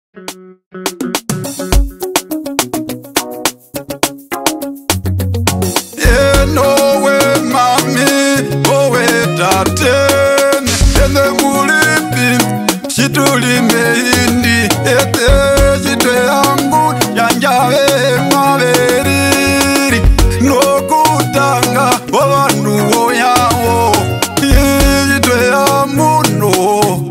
No way, mommy, oh way, darling. And the mulipin, she tuli meindi, ete, she te angu, yanjawe, maveri. No kutanga, owandu, oyawo, she te amu, no.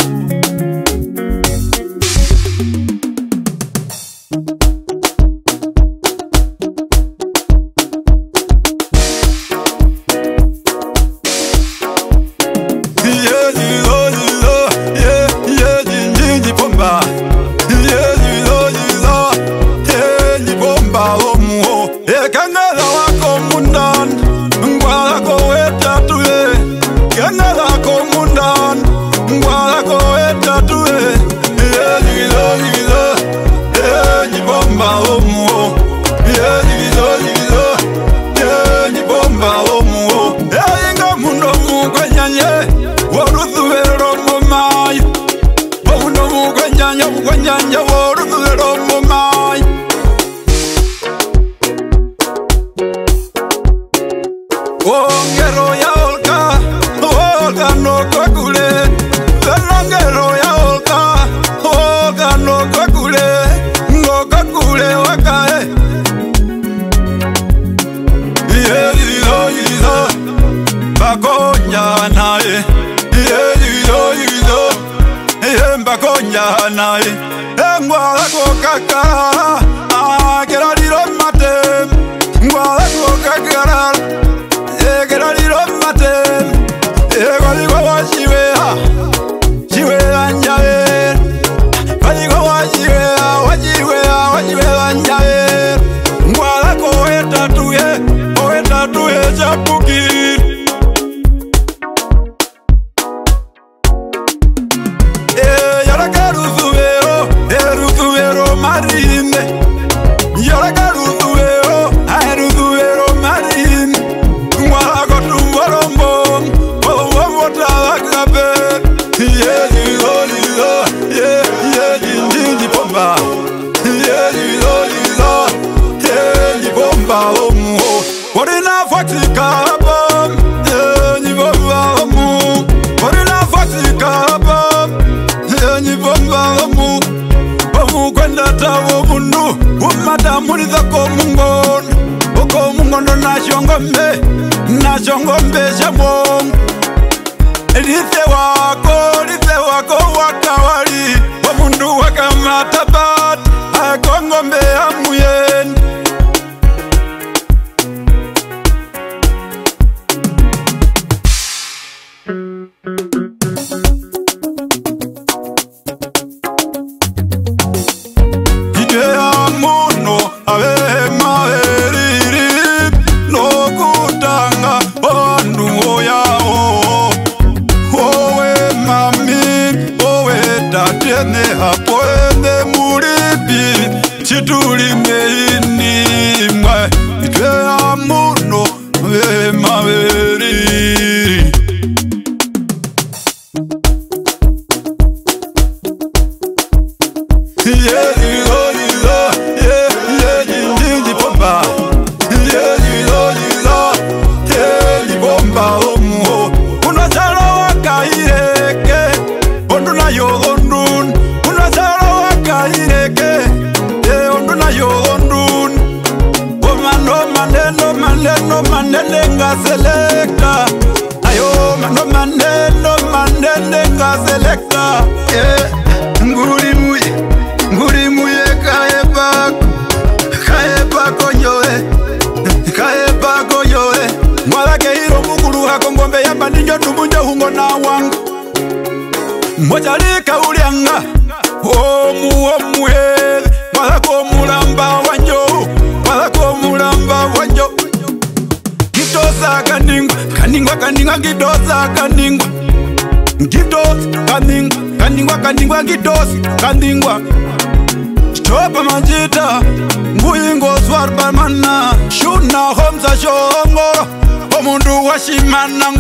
Chopa manjita, mbuyingo swarba mana, shuna homza shongo, omundu washimana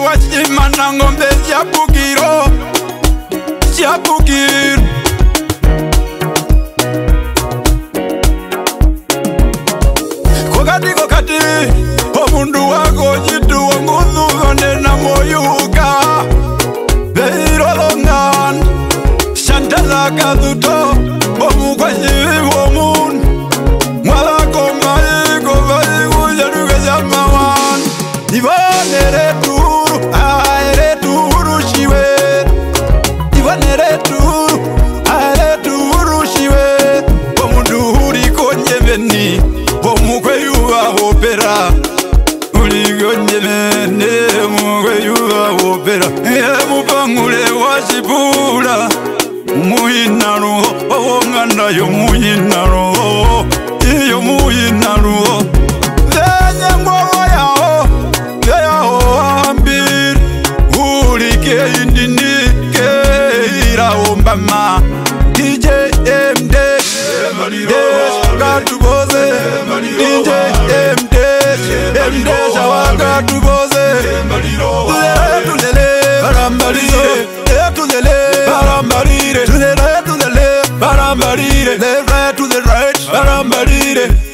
ngombe chapukiro, chapukiro. kaduto omukwanyi womun mwala komai kovai ujaruga jamawan ivanere turu aere turu shiwe ivanere turu aere turu shiwe omundu uri konyeveni omukwe yuva opera uri konyeveni omukwe yuva opera emupangule washipula muyinaro owonganayo muyinaro iyo muyinaro venye ngoro yao veyaho ambiri uri keindini keiraombama DJ MD Katuboze DJ MD Shawakatuboze tulele barambarire tulele barambarire to the left to the left barambarire left right to the right barambarire